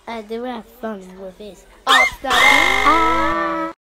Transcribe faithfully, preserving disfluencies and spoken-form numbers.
Uh, they were have fun with his. Obstacle!